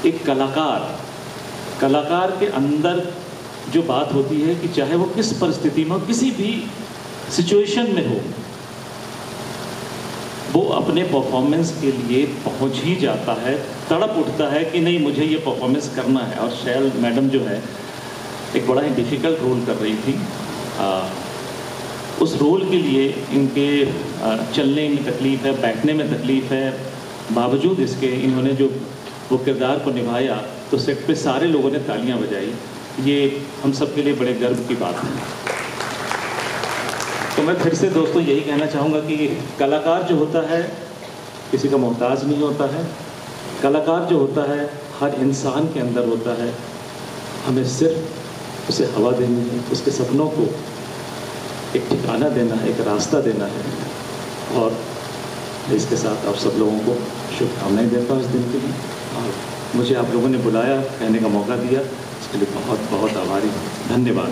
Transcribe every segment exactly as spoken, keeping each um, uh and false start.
एक कलाकार कलाकार के अंदर जो बात होती है कि चाहे वो किस परिस्थिति में, किसी भी सिचुएशन में हो, वो अपने परफॉर्मेंस के लिए पहुंच ही जाता है, तड़प उठता है कि नहीं मुझे ये परफॉर्मेंस करना है। और शैल मैडम जो है एक बड़ा ही डिफ़िकल्ट रोल कर रही थी। आ, उस रोल के लिए इनके आ, चलने में तकलीफ़ है, बैठने में तकलीफ़ है, बावजूद इसके इन्होंने जो वो किरदार को निभाया तो सेट पे सारे लोगों ने तालियां बजाई। ये हम सब के लिए बड़े गर्व की बात है। तो मैं फिर से दोस्तों यही कहना चाहूँगा कि कलाकार जो होता है किसी का मोहताज नहीं होता है। कलाकार जो होता है हर इंसान के अंदर होता है। हमें सिर्फ उसे हवा देनी है, उसके सपनों को एक ठिकाना देना है, एक रास्ता देना है। और इसके साथ आप सब लोगों को शुभकामनाएं देता हूँ इस दिन के लिए। और मुझे आप लोगों ने बुलाया, कहने का मौका दिया, इसके लिए बहुत बहुत आभारी हूँ। धन्यवाद।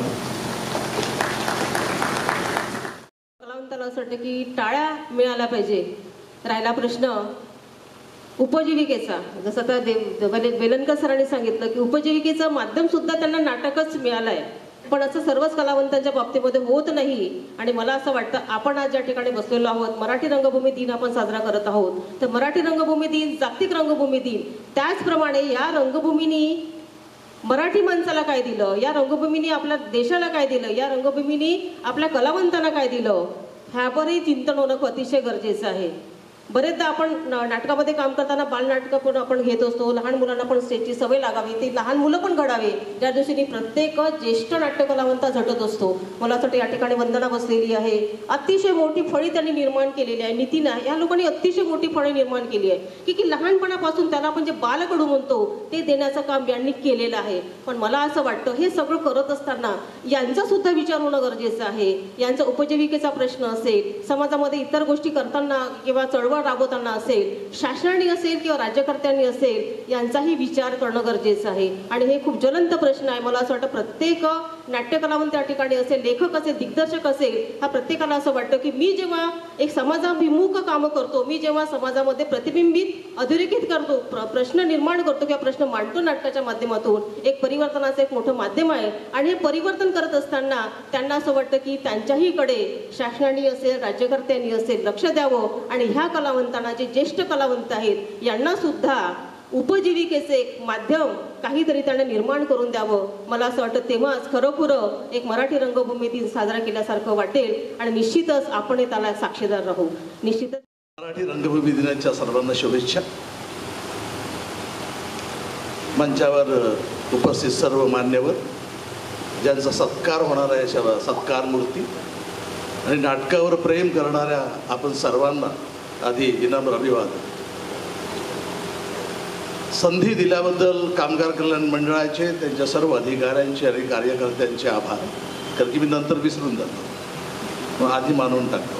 कलावंताला असं वाटतं की टाळ्या मिळाल्या पाहिजे। राहिला प्रश्न उपजीविकेचा, जसं आता देव वेलणकर सरांनी सांगितलं की उपजीविकेचं माध्यम सुद्धा त्यांना नाटकच मिळालं आहे, पण असं सर्वच कलावंतांच्या बाबतीमध्ये होत नाही। आणि मला असं वाटतं आपण आज ज्या ठिकाणी बसलेलो आहोत, मराठी रंगभूमी दिन आपण साजरा करत आहोत, तर मराठी रंगभूमी दिन, जागतिक रंगभूमी दिन, त्याचप्रमाणे या रंगभूमीनी मराठी माणसाला काय दिलं, या रंगभूमीनी आपल्या देशाला काय दिलं, या रंगभूमीनी आपल्या कलावंतांना काय दिलं, ह्यावरही चिंतन होणं अतिशय गरजेचं आहे। बरेचदा आपण नाटकामध्ये काम करताना बालनाटकं पण आपण घेत असतो, लहान मुलांना पण स्टेजची सवय लागावी, ते लहान मुलं पण घडावे, ज्या दिवशी प्रत्येक ज्येष्ठ नाट्यकलावंत झटत असतो। मला वाटतं या ठिकाणी वंदना बसलेली आहे, अतिशय मोठी फळी त्यांनी निर्माण केलेली आहे। नितीन या लोकांनी अतिशय मोठी फळी निर्माण केली आहे की की लहानपणापासून त्याला आपण जे बालकडू म्हणतो ते देण्याचं काम यांनी केलेलं आहे। पण मला असं वाटतं हे सगळं करत असताना यांचा सुद्धा विचार होणं गरजेचं आहे। यांचा उपजीविकेचा प्रश्न असेल, समाजामध्ये इतर गोष्टी करताना किंवा चळवळ राबवताना असेल, शासनाने असेल किंवा राज्यकर्त्यांनी असेल, यांचाही विचार करणं गरजेचं आहे। आणि हे खूप ज्वलंत प्रश्न आहे। मला असं वाटतं प्रत्येक नाट्यकलावंत त्या ठिकाणी असेल, लेखक असेल, दिग्दर्शक असेल, हा प्रत्येकाला असं वाटतं की मी जेव्हा एक समाजाभिमुख कामं करतो, मी जेव्हा समाजामध्ये प्रतिबिंबित अधोरेखित करतो, प्रश्न निर्माण करतो किंवा प्रश्न मांडतो नाटकाच्या माध्यमातून, एक परिवर्तनाचं एक मोठं माध्यम आहे। आणि हे परिवर्तन करत असताना त्यांना असं वाटतं की त्यांच्याहीकडे शासनाने असेल, राज्यकर्त्यांनी असेल लक्ष द्यावं आणि ह्या कलावंतांना, जे ज्येष्ठ कलावंत आहेत, यांना सुद्धा उपजीविकेचे एक माध्यम काहीतरी त्यांना निर्माण करून द्यावं। मला असं वाटतं तेव्हाच खरोखर एक मराठी रंगभूमी दिन साजरा केल्यासारखं वाटेल आणि निश्चितच आपण त्याला साक्षीदार राहू। निश्चितच मराठी रंगभूमी दिनाच्या सर्वांना शुभेच्छा। मंचावर उपस्थित सर्व मान्यवर, ज्यांचा सत्कार होणार आहे, सत्कार मूर्ती आणि नाटकावर प्रेम करणाऱ्या आपण सर्वांना आधी विनम्र अभिवादन। संधी दिल्याबद्दल कामगार कल्याण मंडळाचे, त्यांच्या सर्व अधिकाऱ्यांचे आणि कार्यकर्त्यांचे आभार, कारण की मी नंतर विसरून जातो, मग आधी मानून टाकतो।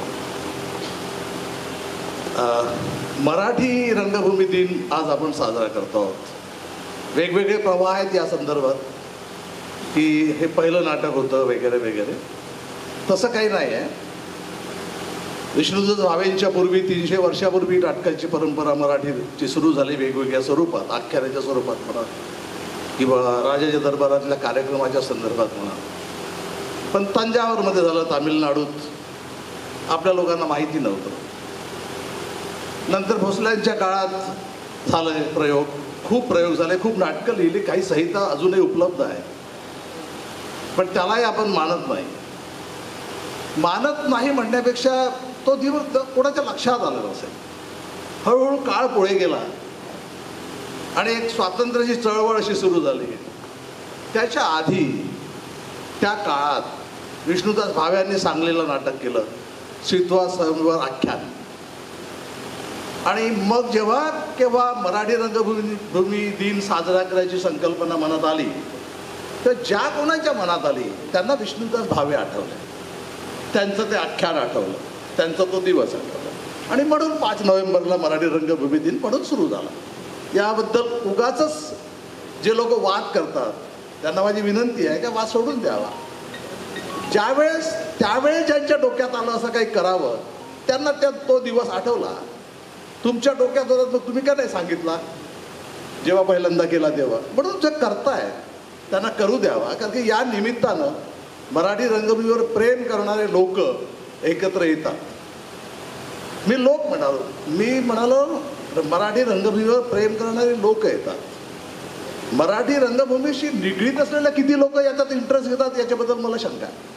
मराठी रंगभूमी दिन आज आपण साजरा करतो आहोत। वेगवेगळे प्रवाह आहेत या संदर्भात की हे पहिलं नाटक होतं वगैरे वगैरे, तसं काही नाही आहे। विष्णुदास भावेंच्या पूर्वी तीनशे वर्षापूर्वी नाटकाची परंपरा मराठीची सुरू झाली, वेगवेगळ्या स्वरूपात, आख्यानाच्या स्वरूपात म्हणा किंवा राजाच्या दरबारातल्या कार्यक्रमाच्या संदर्भात म्हणा। पण तंजावरमध्ये झालं, तामिळनाडूत आपल्या लोकांना माहिती नव्हतं। नंतर भोसल्यांच्या काळात झालं प्रयोग, खूप प्रयोग झाले, खूप नाटकं लिहिली, काही संहिता अजूनही उपलब्ध आहे, पण त्यालाही आपण मानत नाही। मानत नाही म्हणण्यापेक्षा तो दिवस कोणाच्या लक्षात आलेला असेल। हळूहळू काळ पुढे गेला आणि एक स्वातंत्र्याची चळवळ अशी सुरू झाली। त्याच्या आधी त्या काळात विष्णुदास भाव्यांनी सांगलीला नाटक केलं, सितवा स्वयंवर आख्यान। आणि मग जेव्हा केव्हा मराठी रंगभूमी भूमी दिन साजरा करायची संकल्पना मनात आली, तर ज्या कोणाच्या मनात आली त्यांना विष्णुदास भावे आठवले, त्यांचं ते आख्यान आठवलं, त्यांचा तो दिवस आठवला आणि म्हणून पाच नोव्हेंबरला मराठी रंगभूमी दिन म्हणून सुरू झाला। याबद्दल उगाचच जे लोक वाद करतात त्यांना माझी विनंती आहे की वाद सोडून द्यावा। ज्यावेळेस त्यावेळेस ज्यांच्या डोक्यात आलं असं काही करावं त्यांना त्या तो दिवस आठवला। तुमच्या डोक्यात होता तर तुम्ही का नाही सांगितला? जेव्हा पहिल्यांदा केला तेव्हा. म्हणून जे करताय त्यांना करू द्यावा, कारण की या निमित्तानं मराठी रंगभूमीवर प्रेम करणारे लोक एकत्र येतात. मी लोक म्हणालो, मी म्हणालो मराठी रंगभूमीवर प्रेम करणारे लोक येतात. मराठी रंगभूमीशी निगडीत असलेल्या किती लोक याच्यात इंटरेस्ट घेतात याच्याबद्दल मला शंका आहे.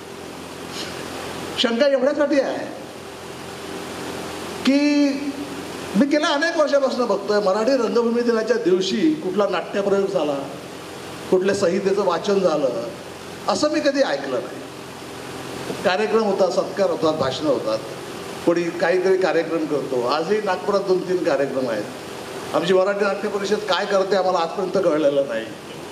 शंका एवढ्यासाठी आहे की मी गेल्या अनेक वर्षापासून बघतोय मराठी रंगभूमी दिनाच्या दिवशी कुठला नाट्यप्रयोग झाला, कुठल्या संहितेचं वाचन झालं, असं मी कधी ऐकलं नाही. कार्यक्रम होतात, सत्कार होतात, भाषणं होतात, कोणी काहीतरी कार्यक्रम करतो. आजही नागपुरात दोन तीन कार्यक्रम आहेत. आमची मराठी नाट्य परिषद काय करते आम्हाला आजपर्यंत कळलेलं नाही.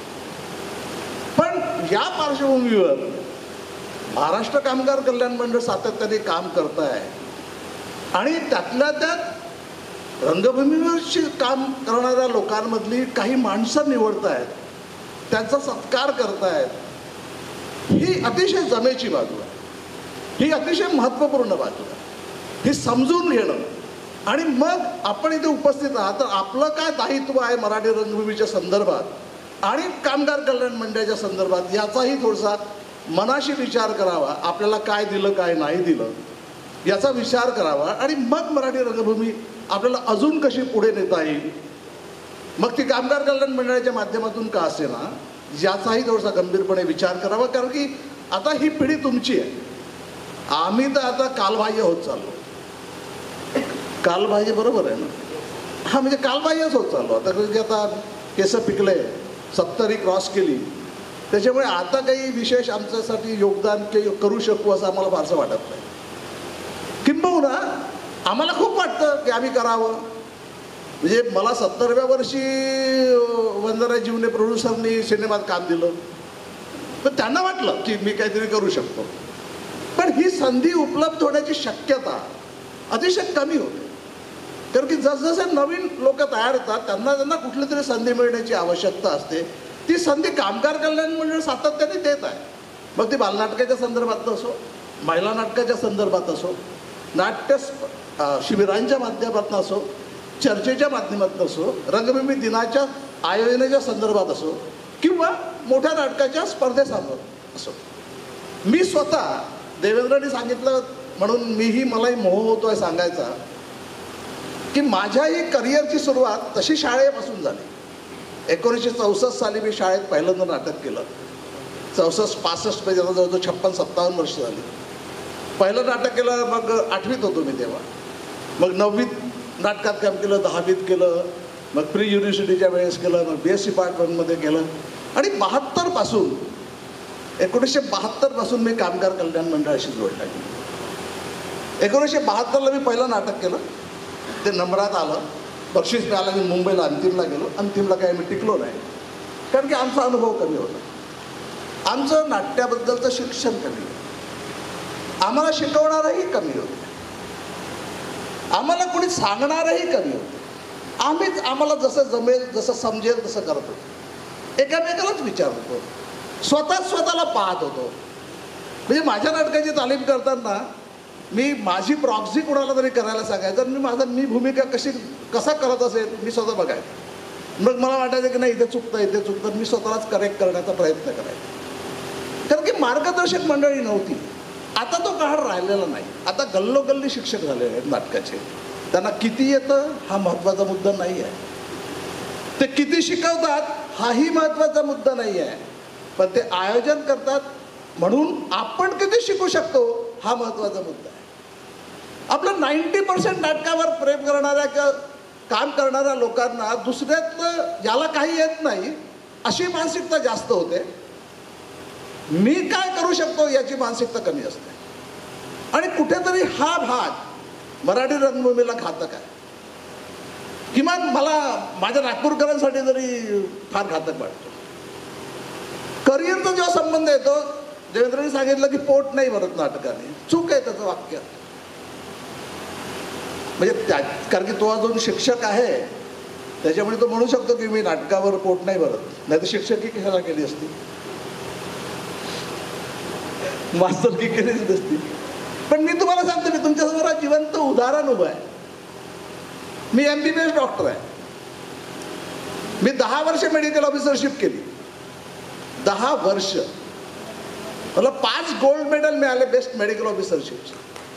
पण या पार्श्वभूमीवर महाराष्ट्र कामगार कल्याण मंडळ सातत्याने काम करत आहे आणि त्यातल्या त्यात रंगभूमीवरची काम करणाऱ्या लोकांमधली काही माणसं निवडत आहेत, त्यांचा सत्कार करतायत. ही अतिशय जमेची बाजू आहे, ही अतिशय महत्त्वपूर्ण बाजू आहे. ही समजून घेणं आणि मग आपण इथे उपस्थित आहात तर आपलं काय दायित्व आहे मराठी रंगभूमीच्या संदर्भात आणि कामगार कल्याण मंडळाच्या संदर्भात याचाही थोडासा मनाशी विचार करावा. आपल्याला काय दिलं काय नाही दिलं याचा विचार करावा आणि मग मराठी रंगभूमी आपल्याला अजून कशी पुढे नेता येईल, मग ती कामगार कल्याण मंडळाच्या माध्यमातून का असे ना, याचाही थोडासा गंभीरपणे विचार करावा. कारण की आता ही पिढी तुमची आहे. आम्ही तर आता कालबाह्य होत चाललो. कालबाह्य बरोबर आहे ना, हा म्हणजे कालबाह्यच होत चाललो. आता की आता केस पिकले, सत्तरी क्रॉस केली, त्याच्यामुळे आता काही विशेष आमच्यासाठी योगदान काही करू शकू असं आम्हाला फारसं वाटत नाही. किंबहुना आम्हाला खूप वाटतं की आम्ही करावं. म्हणजे मला सत्तरव्या वर्षी वंदना जीवने प्रोड्युसरनी सिनेमात काम दिलं, तर त्यांना वाटलं की मी काहीतरी करू शकतो. पण ही संधी उपलब्ध होण्याची शक्यता अतिशय कमी होते. कारण की जसजसे नवीन लोक तयार होतात त्यांना त्यांना कुठली तरी संधी मिळण्याची आवश्यकता असते. ती संधी कामगार कल्याण मंडळ सातत्याने देत आहे. मग ती बालनाटकाच्या संदर्भात असो, महिला नाटकाच्या संदर्भात असो, नाट्य शिबिरांच्या माध्यमातून असो, चर्चेच्या माध्यमातून असो, रंगभूमी दिनाच्या आयोजनाच्या संदर्भात असो किंवा मोठ्या नाटकाच्या स्पर्धेसंदर्भात असो. मी स्वतः देवेंद्रनी सांगितलं म्हणून मीही मलाही मोह होतो आहे सांगायचा की माझ्याही करिअरची सुरुवात तशी शाळेपासून झाली. एकोणीसशे चौसष्ट साली मी शाळेत पहिल्यांदा नाटक केलं. चौसष्ट पासष्ट म्हणजे जवळजवळ छप्पन सत्तावन्न वर्ष झाली. पहिलं नाटक केलं, मग आठवीत होतो मी तेव्हा. मग नववीत नाटकात काम केलं, दहावीत केलं, मग प्री युनिव्हर्सिटीच्या वेळेस केलं, मग बी एस सी डिपार्टमेंटमध्ये केलं आणि बहात्तरपासून एकोणीसशे बहात्तरपासून मी कामगार कल्याण मंडळाशी जोडला. एकोणीसशे बहात्तरला मी पहिलं नाटक केलं, ते नंबरात आलं, बक्षीस मिळालं. मी मुंबईला अंतिमला गेलो. अंतिमला काही मी टिकलो नाही, कारण की आमचा अनुभव कमी होता. आमचं नाट्याबद्दलचं शिक्षण कमी होतं, आम्हाला शिकवणारही कमी होतं, आम्हाला कोणी सांगणारही कमी होतं. आम्हीच आम्हाला जसं जमेल जसं समजेल तसं करत होतो. एकामेकालाच विचारत होतो, स्वतःच स्वतःला पाहत होतो. म्हणजे माझ्या नाटकाची तालीम करताना मी माझी प्रॉक्सी कोणाला तरी करायला सांगायचं, मी माझा मी भूमिका कशी कसा करत असेल मी स्वतः बघायचं. मग मला वाटायचं की नाही इथे चुकतं इथे चुकतं, मी स्वतःलाच करेक्ट करण्याचा प्रयत्न करायचा. कारण की मार्गदर्शक मंडळी नव्हती. आता तो काळ राहिलेला नाही. आता गल्लोगल्ली शिक्षक झालेले आहेत नाटकाचे. त्यांना किती येतं हा महत्त्वाचा मुद्दा नाही आहे, ते किती शिकवतात हाही महत्त्वाचा मुद्दा नाही आहे, पण ते आयोजन करतात म्हणून आपण किती शिकू शकतो हा महत्त्वाचा मुद्दा आहे. आपलं नाईंटी पर्सेंट नाटकावर प्रेम करणाऱ्या किंवा काम करणाऱ्या लोकांना दुसऱ्यातलं ज्याला काही येत नाही अशी मानसिकता जास्त होते. मी काय करू शकतो याची मानसिकता कमी असते. आणि कुठेतरी हा भाग मराठी रंगभूमीला घातक आहे. किमान मला माझ्या नागपूरकरांसाठी तरी फार घातक वाटतो. करिअरचा जेव्हा संबंध येतो, देवेंद्रनी सांगितलं की पोट नाही भरत नाटकाने, चूक आहे त्याचं वाक्य. म्हणजे त्या कारण की तो अजून शिक्षक आहे त्याच्यामुळे तो म्हणू शकतो की मी नाटकावर पोट नाही भरत, नाही तर शिक्षकी कशाला केली असती, मास्तरकी केलीच नसती. पण मी तुम्हाला सांगतो, मी तुमच्यासमोर जिवंत उदाहरण उभं आहे. मी M B B S doctor आहे. मी दहा वर्ष मेडिकल ऑफिसरशिप केली, दहा वर्ष. मला पाच गोल्ड मेडल मिळाले बेस्ट मेडिकल ऑफिसरशिप.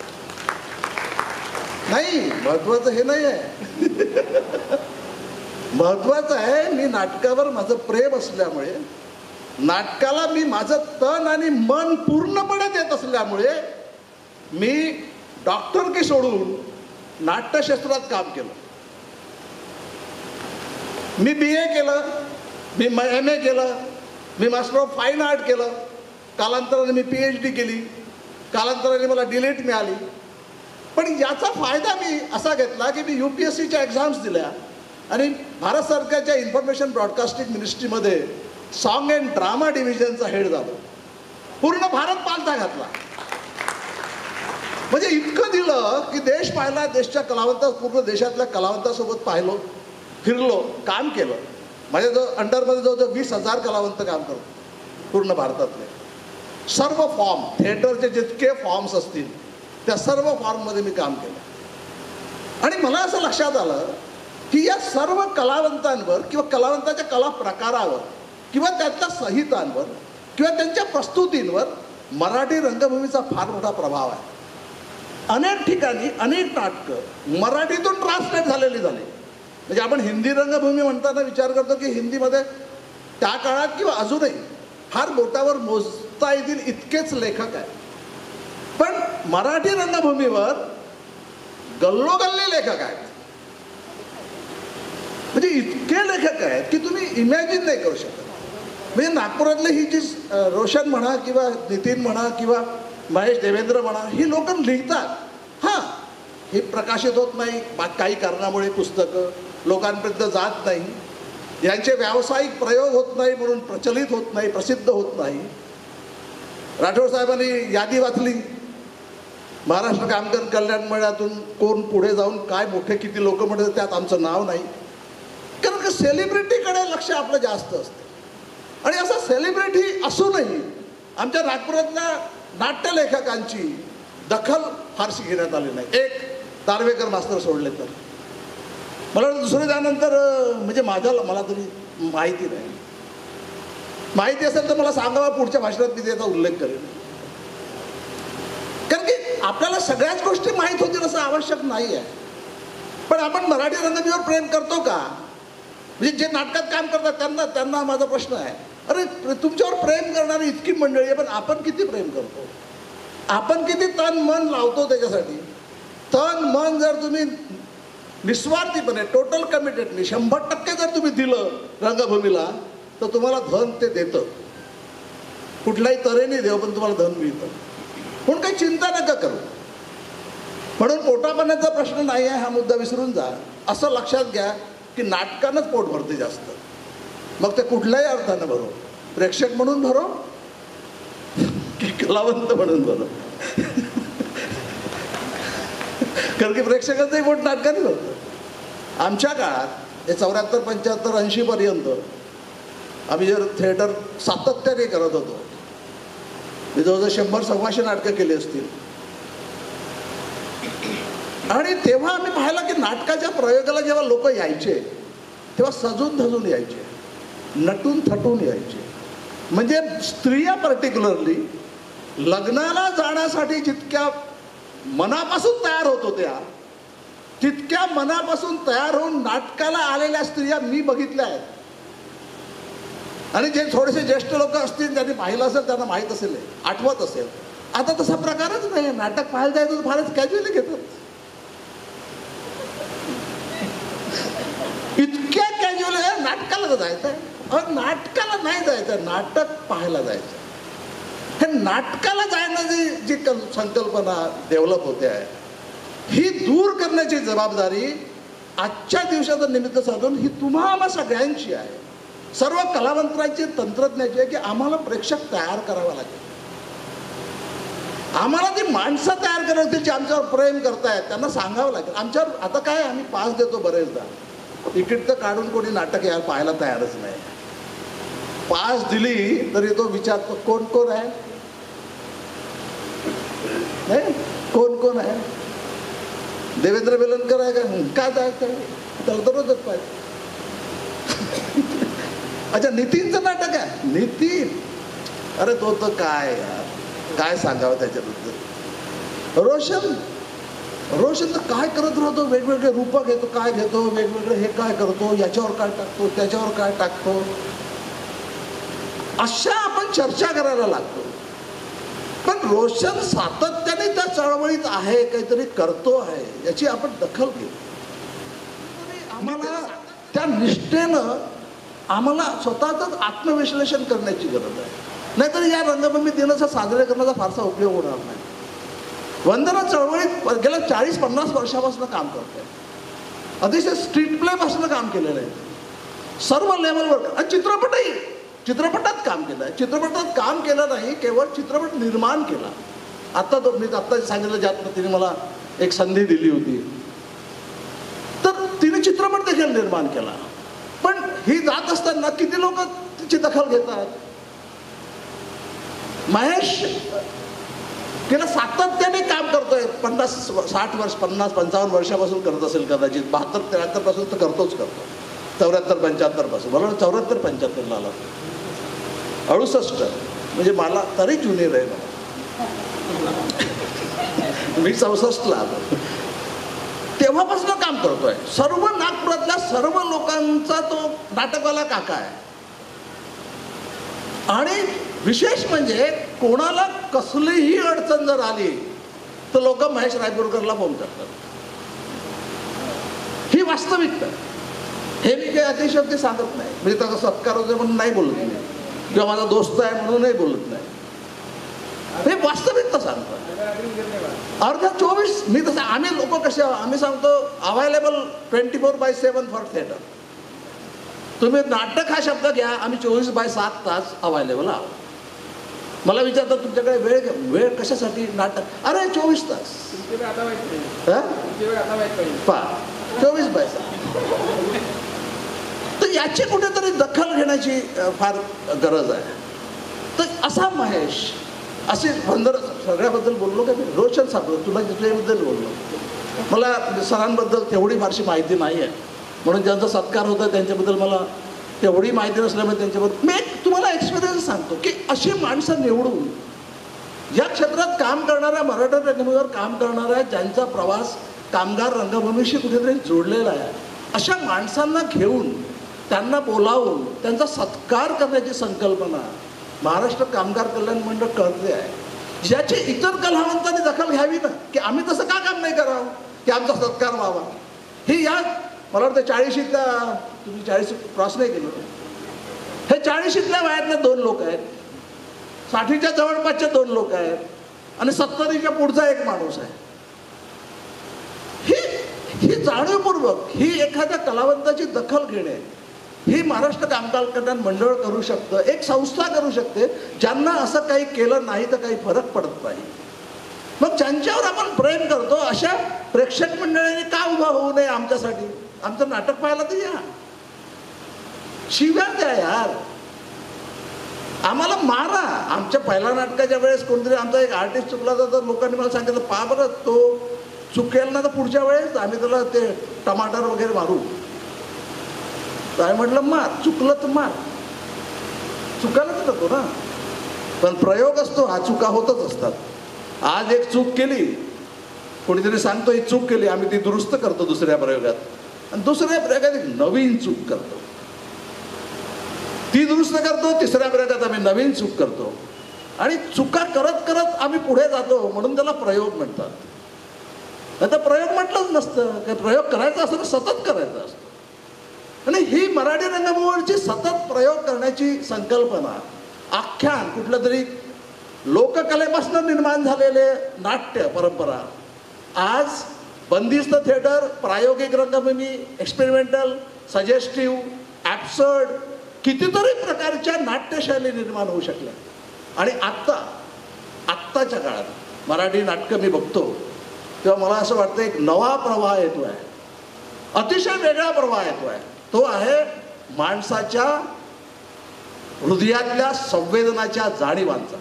नाही, महत्वाचं हे नाही आहे. महत्वाचं आहे मी नाटकावर माझं प्रेम असल्यामुळे, नाटकाला मी माझं तन आणि मन पूर्णपणे देत असल्यामुळे मी डॉक्टरकी सोडून नाट्यशास्त्रात काम केलं. मी बी ए केलं, मी एम ए केलं, मी मास्टर ऑफ फाईन आर्ट केलं, कालांतराने मी पी एच डी केली, कालांतराने मला डिलीट मिळाली. पण याचा फायदा मी असा घेतला की मी यू पी एस सीच्या एक्झाम्स दिल्या आणि भारत सरकारच्या इन्फॉर्मेशन ब्रॉडकास्टिंग मिनिस्ट्रीमध्ये सॉंग अँड ड्रामा डिव्हिजनचा हेड झालो. पूर्ण भारत पालथा घातला. म्हणजे इतकं दिलं की देश पाहिला, देशच्या कलावंता, पूर्ण देशातल्या कलावंतासोबत पाहिलो, फिरलो, काम केलं. माझ्या जो अंडरमध्ये जवळजवळ वीस हजार कलावंत काम करतो पूर्ण भारतातले. सर्व फॉर्म, थिएटरचे जितके फॉर्म्स असतील त्या सर्व फॉर्ममध्ये मी काम केलं. आणि मला असं लक्षात आलं की या सर्व कलावंतांवर किंवा कलावंताच्या कला प्रकारावर किंवा त्यातल्या संहितांवर किंवा त्यांच्या प्रस्तुतींवर मराठी रंगभूमीचा फार मोठा प्रभाव आहे. अनेक ठिकाणी अनेक नाटकं मराठीतून ट्रान्सलेट झालेली झाली. म्हणजे आपण हिंदी रंगभूमी म्हणताना विचार करतो की हिंदीमध्ये त्या काळात किंवा अजूनही फार बोटावर मोजता येतील इतकेच लेखक आहेत. पण मराठी रंगभूमीवर गल्लोगल्ली लेखक आहेत. म्हणजे इतके लेखक आहेत की तुम्ही इमॅजिन नाही करू शकत. म्हणजे नागपुरातले ही जी रोशन म्हणा किंवा नितीन म्हणा किंवा महेश देवेंद्र म्हणा, ही लोक लिहितात. हां, हे प्रकाशित होत नाही काही कारणामुळे, पुस्तकं लोकांपर्यंत जात नाही, यांचे व्यावसायिक प्रयोग होत नाही म्हणून प्रचलित होत नाही, प्रसिद्ध होत नाही. राठोड साहेबांनी यादी वाचली महाराष्ट्र कामगार कल्याण मंडळातून, कोण पुढे जाऊन काय मोठे किती लोक म्हणतात, त्यात आमचं नाव नाही. कारण का सेलिब्रिटीकडे लक्ष आपलं जास्त असतं. आणि असं सेलिब्रिटी असूनही आमच्या नागपुरातल्या नाट्यलेखकांची दखल फारशी घेण्यात आली नाही. एक दार्वेकर मास्तर सोडले तर. मला वाटतं दुसरे त्यानंतर म्हणजे माझ्या मला तरी माहिती नाही. माहिती असेल तर मला सांगावा, पुढच्या भाषणात मी त्याचा उल्लेख करेन. कारण की आपल्याला सगळ्याच गोष्टी माहीत होतील असं आवश्यक नाही आहे. पण आपण मराठी रंगभूमीवर प्रेम करतो का? म्हणजे जे नाटकात काम करतात त्यांना त्यांना माझा प्रश्न आहे, अरे तुमच्यावर प्रेम करणारी इतकी मंडळी आहे, पण आपण किती प्रेम करतो? आपण किती तन मन लावतो त्याच्यासाठी? तन मन जर तुम्ही निस्वार्थीपणे, टोटल कमिटेडली, शंभर टक्के जर तुम्ही दिलं रंगभूमीला, तर तुम्हाला धन ते देतं. कुठल्याही तऱ्हेने देव, पण तुम्हाला धन मिळतं. म्हणून काही चिंता नका करू. म्हणून पोटापाण्याचा प्रश्न नाही आहे, हा मुद्दा विसरून जा. असं लक्षात घ्या की नाटकानंच पोट भरते जास्त. मग ते कुठल्याही अर्थानं भरो, प्रेक्षक म्हणून भरो की कलावंत म्हणून भरो. कारण की प्रेक्षकाचंही पोट नाटकाने भरतं. आमच्या काळात हे चौऱ्याहत्तर पंच्याहत्तर ऐंशी पर्यंत आम्ही जर थिएटर सातत्याने करत होतो. मी जवळजवळ शंभर सव्वाशे नाटकं केली असतील. आणि तेव्हा आम्ही पाहिलं की नाटकाच्या प्रयोगाला जेव्हा लोक यायचे तेव्हा सजून धजून यायचे, नटून थटून यायचे. म्हणजे स्त्रिया पर्टिक्युलरली लग्नाला जाण्यासाठी जितक्या मनापासून तयार होत होत्या, तितक्या मनापासून तयार होऊन नाटकाला आलेल्या स्त्रिया मी बघितल्या आहेत. आणि जे थोडेसे ज्येष्ठ लोक असतील, त्यांनी पाहिलं असेल, त्यांना माहीत असेल, आठवत असेल. आता तसा प्रकारच नाही. नाटक पाहायला जायचं तर फारच कॅज्युअली घेतात. इतक्या कॅज्युअल आहे. नाटकाला जायचं आहे, नाटकाला नाही जायचं, नाटक पाहायला जायचं. हे नाटकाला जाण्याची जी संकल्पना डेव्हलप होते आहे, ही दूर करण्याची जबाबदारी आजच्या दिवसाचं निमित्त साधून ही तुम्हाला सगळ्यांची आहे. सर्व कलावंतांची, तंत्रज्ञाची आहे की आम्हाला प्रेक्षक तयार करावा लागेल. आम्हाला ती माणसं तयार करायची जी आमच्यावर प्रेम करतायत, त्यांना सांगावं लागेल. आमच्यावर आता काय, आम्ही पास देतो बरेचदा, तिकीट तर काढून कोणी नाटक यायला पाहायला तयारच नाही. पास दिली तरी तो विचारतो कोण कोण आहे, नाही कोण कोण आहे. देवेंद्र वेलणकर आहे का? काय जायचं, त्याला तर रोजच पाहिजे. अच्छा, नितीनचं नाटक आहे. नितीन, अरे तो तर काय यार, काय सांगावं त्याच्याबद्दल. रोशन रोशन तर काय करत राहतो, वेगवेगळे रूप घेतो, काय घेतो वेगवेगळे, हे काय करतो, याच्यावर काय टाकतो, त्याच्यावर काय टाकतो, अशा आपण चर्चा करायला लागतो. पण रोशन सातत्याने त्या चळवळीत आहे, काहीतरी करतो आहे, याची आपण दखल घेतो. आम्हाला त्या निष्ठेनं आम्हाला स्वतःच आत्मविश्लेषण करण्याची गरज आहे. नाहीतर या रंगभूमी दिनाचा साजरे करण्याचा फारसा उपयोग होणार नाही. वंदना चळवळीत गेल्या चाळीस पन्नास वर्षापासून काम करतोय. अतिशय स्ट्रीट प्ले पासून काम केलेलं आहे, सर्व लेवलवर. आणि चित्रपटही चित्रपटात काम केलं आहे. चित्रपटात काम केलं नाही, केवळ चित्रपट निर्माण केला. आत्ता तो मी आत्ता सांगितलं, ज्यात तिने मला एक संधी दिली होती, तर तिने चित्रपट देखील निर्माण केला. पण ही जात असताना किती लोक तिची दखल घेतात. महेश गेल्या सातत्याने काम करतोय, पन्नास साठ वर्ष पन्नास पंचावन्न वर्षापासून करत असेल कदाचित. बहात्तर त्र्याहत्तर पासून तर करतोच करतो. चौऱ्याहत्तर पंच्याहत्तर पासून बरोबर, चौऱ्याहत्तर पंच्याहत्तरला आला, अडुसष्ट म्हणजे मला तरी ज्युनियर आहे मला. मी चौसष्टला आलो. तेव्हापासून काम करतोय. सर्व नागपुरातल्या सर्व लोकांचा तो नाटकवाला काका आहे. आणि विशेष म्हणजे कोणाला कसलीही अडचण जर आली तर लोक महेश रायपूरकरला फोन करतात. ही वास्तविकता. हे मी काही अतिशयोक्ती सांगत नाही, म्हणजे त्याचा सत्कार होते म्हणून नाही बोलत नाही, किंवा माझा दोस्त आहे म्हणूनही बोलत नाही. हे वास्तविकता सांगतो. अर्धा चोवीस मी तसं, आम्ही लोक कसे आम्ही सांगतो available twenty four by seven for theatre. तुम्ही नाटक हा शब्द घ्या, आम्ही चोवीस बाय सात तास अवेलेबल आहोत. मला विचारतात तुमच्याकडे वेळ वेळ कशासाठी? नाटक. अरे चोवीस तास पा चोवीस बाय सात. तर याची कुठेतरी दखल घेण्याची फार गरज आहे. तर असा महेश, असे बंदर सगळ्याबद्दल बोललो का मी? रोशन सापडलो, तुला जिथल्याबद्दल बोललो. मला सरांबद्दल तेवढी फारशी माहिती नाही आहे, म्हणून ज्यांचा सत्कार होता त्यांच्याबद्दल मला तेवढी माहिती नसल्यामुळे त्यांच्याबद्दल मी एक तुम्हाला एक्सपिरियन्स सांगतो की अशी माणसं निवडून या क्षेत्रात काम करणाऱ्या, मराठी रंगभूमीवर काम करणाऱ्या, ज्यांचा प्रवास कामगार रंगभूमीशी कुठेतरी जोडलेला आहे, अशा माणसांना घेऊन त्यांना बोलावून त्यांचा सत्कार करण्याची संकल्पना महाराष्ट्र कामगार कल्याण मंडळ करते आहे. ज्याची इतर कलावंतांनी दखल घ्यावी ना, की आम्ही तसं का काम नाही करावं की आमचा सत्कार व्हावा. ही या मला वाटतं चाळीशीतल्या, तुम्ही चाळीस क्रॉस नाही केलं, हे चाळीशीतल्या वयातले दोन लोक आहेत, साठीच्या जवळपासचे दोन लोक आहेत, आणि सत्तरीच्या पुढचा एक माणूस आहे. ही ही जाणीवपूर्वक ही एखाद्या कलावंताची दखल घेणे, ही महाराष्ट्र कामगार कल्याण मंडळ करू शकतं, एक संस्था करू शकते. ज्यांना असं काही केलं नाही तर काही फरक पडत नाही, मग ज्यांच्यावर आपण प्रेम करतो अशा प्रेक्षक मंडळाने का उभा होऊ नये आमच्यासाठी? आमचं नाटक पाहायला तर या, शिव्या द्या यार, आम्हाला मारा. आमच्या पहिल्या नाटकाच्या वेळेस कोणतरी आमचा एक आर्टिस्ट चुकला तर लोकांनी मला सांगितलं, पहा बरं तो चुकेल ना तर पुढच्या वेळेस आम्ही त्याला ते टमाटर वगैरे मारू. काय म्हटलं, मार, चुकलं तर मार, चुकायला तर नको ना. पण प्रयोग असतो हा, चुका होतच असतात. आज एक चूक केली, कोणीतरी सांगतो ही चूक केली, आम्ही ती दुरुस्त करतो दुसऱ्या प्रयोगात, आणि दुसऱ्या प्रयोगात एक नवीन चूक करतो, ती दुरुस्त करतो, तिसऱ्या प्रयोगात आम्ही नवीन चूक करतो, आणि चुका करत करत आम्ही पुढे जातो. म्हणून त्याला प्रयोग म्हणतात. आता प्रयोग म्हटलंच नसतं, काय प्रयोग करायचा असतो तर सतत करायचा असतो. आणि ही मराठी रंगभूमीवरची सतत प्रयोग करण्याची संकल्पना, आख्यान, कुठलं तरी लोककलेपासून निर्माण झालेले नाट्य परंपरा, आज बंदिस्त थिएटर, प्रायोगिक रंगभूमी, एक्सपेरिमेंटल, सजेस्टिव्ह, ॲब्सर्ड, कितीतरी प्रकारच्या नाट्यशैली निर्माण होऊ शकल्या. आणि आत्ता आत्ताच्या काळात मराठी नाटकं मी बघतो तेव्हा मला असं वाटतं एक नवा प्रवाह येतो आहे, अतिशय वेगळा प्रवाह येतो आहे. तो आहे माणसाच्या हृदयातल्या संवेदनाच्या जाणीवांचा.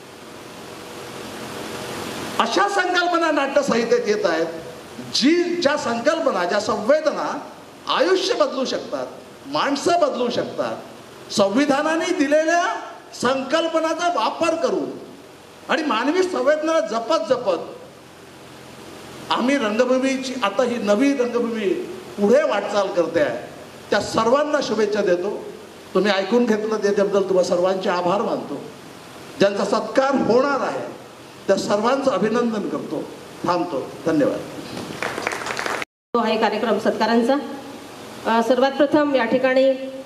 अशा संकल्पना नाट्य संहितेत येत आहेत, जी ज्या संकल्पना, ज्या संवेदना आयुष्य बदलू शकतात, माणसं बदलू शकतात, संविधानाने दिलेल्या संकल्पनाचा वापर करून आणि मानवी संवेदना जपत जपत आम्ही रंगभूमीची आता ही नवी रंगभूमी पुढे वाटचाल करते आहे. त्या सर्वांना शुभेच्छा देतो. तुम्ही ऐकून घेतलं त्याच्याबद्दल तुम्हा सर्वांचे आभार मानतो. ज्यांचा सत्कार होणार आहे त्या सर्वांचं अभिनंदन करतो. थांबतो. धन्यवाद. तो आहे कार्यक्रम सत्कारांचा. सर्वात प्रथम या ठिकाणी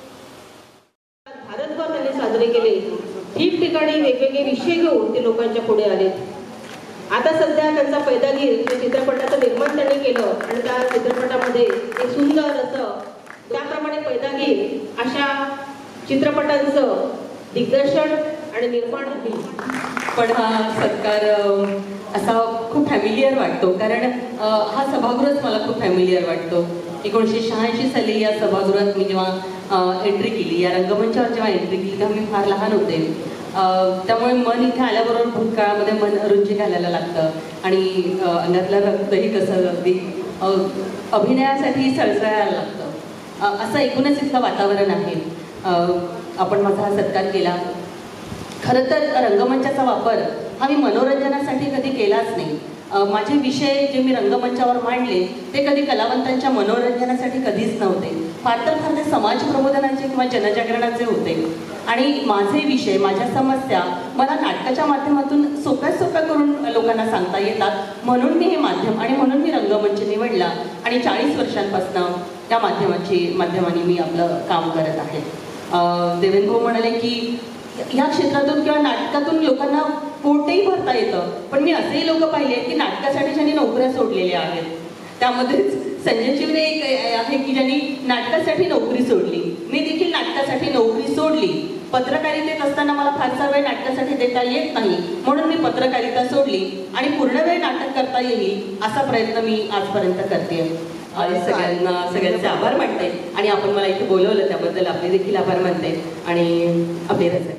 भारतभर त्यांनी साजरे केले. ठिकठिकाणी वेगवेगळे विषय घेऊन ते लोकांच्या पुढे आले. आता सध्या त्यांचा पैदागीर त्या चित्रपटाचं निर्माण त्यांनी केलं आणि त्या चित्रपटामध्ये एक सुंदर असं त्याप्रमाणे पैदागीर अशा चित्रपटांचं दिग्दर्शन आणि निर्माण होईल. पण हा सत्कार असा खूप फॅमिलियर वाटतो, कारण हा सभागृहच मला खूप फॅमिलियर वाटतो. एकोणीसशे शहाऐंशी साली या सभागृहात मी जेव्हा एंट्री केली, या रंगमंचावर जेव्हा एंट्री केली तेव्हा मी फार लहान होते. त्यामुळे मन इथे आल्याबरोबर भूतकाळामध्ये मन रुची घालायला लागतं आणि अंगातलं रक्तही कसं अगदी अभिनयासाठी सळसळायला लागतं. असं एकूणच इतकं वातावरण आहे. आपण माझा हा सत्कार केला. खरं तर रंगमंचाचा वापर हा मी मनोरंजनासाठी कधी केलाच नाही. माझे विषय जे मी रंगमंचावर मांडले ते कधी कलावंतांच्या मनोरंजनासाठी कधीच नव्हते. फार तर फार ते समाज प्रबोधनाचे किंवा जनजागरणाचे होते. आणि माझे विषय, माझ्या समस्या मला नाटकाच्या माध्यमातून सोप्या सोप्या करून लोकांना सांगता येतात, म्हणून मी हे माध्यम आणि म्हणून मी रंगमंच निवडला आणि चाळीस वर्षांपासून त्या माध्यमाची माध्यमाने मी आपलं काम करत आहे. देवेंद्र भाऊ म्हणाले की ह्या क्षेत्रातून किंवा नाटकातून लोकांना पोटही भरता येतं, पण मी असेही लोक पाहिले की नाटकासाठी ज्यांनी नोकऱ्या सोडलेल्या आहेत. त्यामध्येच संजय चिवरे एक आहे की ज्यांनी नाटकासाठी नोकरी सोडली. मी देखील नाटकासाठी नोकरी सोडली. पत्रकारितेत असताना मला फारसा वेळ नाटकासाठी देता येत नाही, म्हणून मी पत्रकारिता सोडली आणि पूर्ण वेळ नाटक करता येईल असा प्रयत्न मी आजपर्यंत करते. सगळ्यांना सगळ्यांचे आभार मानते आणि आपण मला इथे बोलवलं त्याबद्दल आपले देखील आभार मानते आणि आपले रचना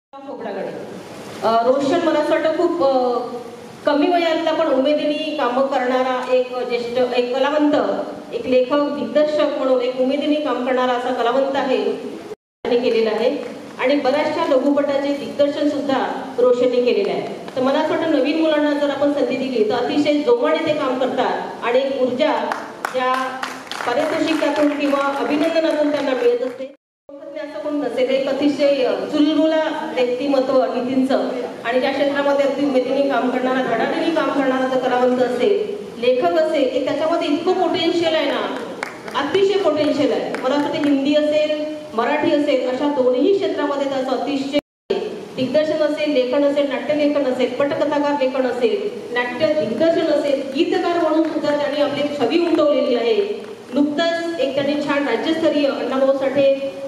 रोशन मला असं वाटतं खूप कमी वयातला पण उमेदीने कामं करणारा एक ज्येष्ठ एक कलावंत, एक लेखक दिग्दर्शक म्हणून एक उमेदीने काम करणारा असा कलावंत आहे त्यांनी केलेला आहे. आणि बऱ्याचशा लघुपटाचे दिग्दर्शन सुद्धा रोशनने केलेले आहे. तर मला असं वाटतं नवीन मुलांना जर आपण संधी दिली तर अतिशय जोमाने ते काम करतात आणि एक ऊर्जा ज्या पारितोषिकातून किंवा अभिनंदनातून त्यांना मिळत असते. असं कोण नसेल, एक अतिशय चुलमुला व्यक्तिमत्व नितीनचं आणि ज्या क्षेत्रामध्ये अगदी उमेदीने काम करणारा, धडाडीने काम करणारा जर कलावंत असेल, लेखक असेल, एक त्याच्यामध्ये इतकं पोटेन्शियल आहे ना, अतिशय पोटेन्शियल आहे. मला असं ते हिंदी असेल, मराठी असेल, अशा दोन्ही क्षेत्रामध्ये त्याचं अतिशय दिग्दर्शन असेल, लेखन असेल, नाट्यलेखन असेल, पटकथाकार लेखन असेल, नाट्य दिग्दर्शन असेल, गीतकार म्हणून सुद्धा त्यांनी आपली छवी उमटवलेली आहे. नुकतंच एक त्यांनी छान राज्यस्तरीय अण्णाभाऊ साठे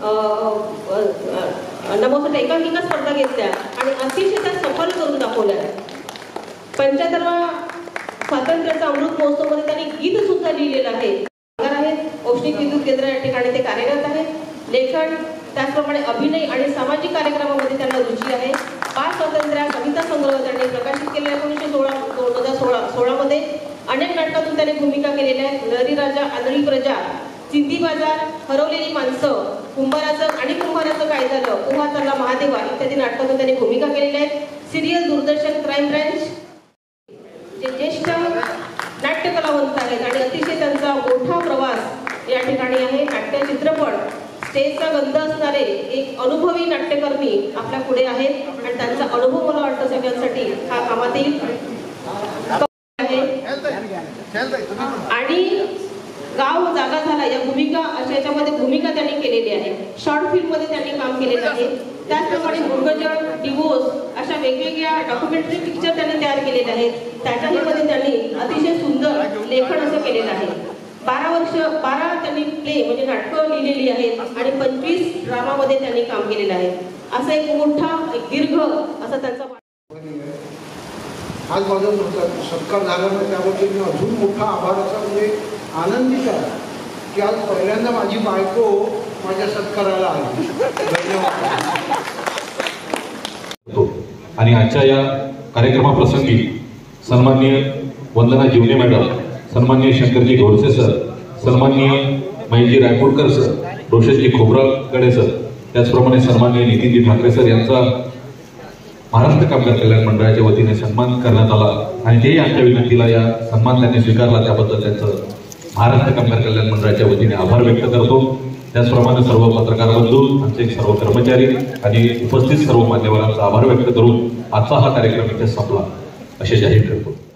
अण्णाभाऊ साठे एकांकिका स्पर्धा घेतल्या आणि अतिशय त्या सफल करून दाखवल्या. पंच्याहत्तरवा स्वातंत्र्याचा अमृत महोत्सवमध्ये त्यांनी गीत सुद्धा लिहिलेलं आहे. आहेत औष्णिक विद्युत केंद्र या ठिकाणी ते कार्यरत आहेत. लेखन त्याचप्रमाणे अभिनय आणि सामाजिक कार्यक्रमामध्ये त्यांना रुची आहे. बाळ स्वातंत्र्य कविता संग्रह त्यांनी प्रकाशित केलेला एकोणीसशे सोळा दोन हजार सोळा सोळामध्ये अनेक नाटकातून त्यांनी भूमिका केलेल्या आहेत. लहरी राजा, आंधळी प्रजा, सिंधी बाजार, हरवलेली माणसं, कुंभाराचं आणि कुंभाराचं काय झालं, उभा चालला महादेवा इत्यादी नाटकातून त्यांनी भूमिका केलेल्या आहेत. सिरियल, दूरदर्शन, क्राईम ब्रँच जे ज्येष्ठ नाट्य कलावंत आहेत आणि अतिशय त्यांचा मोठा प्रवास या ठिकाणी आहे. नाट्य, चित्रपट, स्टेजचा गंध असणारे एक अनुभवी नाट्यकर्मी आपल्या पुढे आहेत आणि त्यांचा अनुभव मला वाटतं सगळ्यांसाठी हा कामात येईल. आणि गाव जागा झाला या भूमिका अशा याच्यामध्ये भूमिका त्यांनी केलेली आहे. शॉर्ट फिल्म मध्ये त्यांनी काम केलेलं आहे. त्याचप्रमाणे मृगजळ, डिवोर्स अशा वेगवेगळ्या डॉक्युमेंटरी पिक्चर त्यांनी तयार केलेले आहेत. त्याच्याही मध्ये त्यांनी अतिशय सुंदर लेखन असं केलेलं आहे. बारा वर्ष बारा त्यांनी प्ले म्हणजे नाटकं लिहिलेली आहेत आणि पंचवीस ड्रामामध्ये त्यांनी काम केलेलं आहे. असा एक मोठा एक दीर्घ असा त्यांचा आज माझा सत्कार झाला नाही त्याबद्दल मी अजून मोठा आभाराचा म्हणजे आनंदित आहे की आज पहिल्यांदा माझी बायको माझ्या सत्काराला आली. धन्यवाद. आणि आजच्या या कार्यक्रमाप्रसंगी सन्माननीय वंदना जीवने मॅडम, सन्माननीय शंकरजी गोडसे सर, सन्माननीय महेशजी रायपूरकर सर, रोशनजी खोब्रागडे सर, त्याचप्रमाणे सन्माननीय नितीनजी ठाकरे सर यांचा महाराष्ट्र कामगार कल्याण मंडळाच्या वतीने सन्मान करण्यात आला आणि तेही आमच्या विनंतीला या सन्मान त्यांनी स्वीकारला, त्याबद्दल त्यांचं महाराष्ट्र कामगार कल्याण मंडळाच्या वतीने आभार व्यक्त करतो। त्याचप्रमाणे सर्व पत्रकार बंधू, आमचे सर्व कर्मचारी आणि उपस्थित सर्व मान्यवरांचा आभार व्यक्त करून आजचा हा कार्यक्रम इथे संपला असे जाहीर करतो।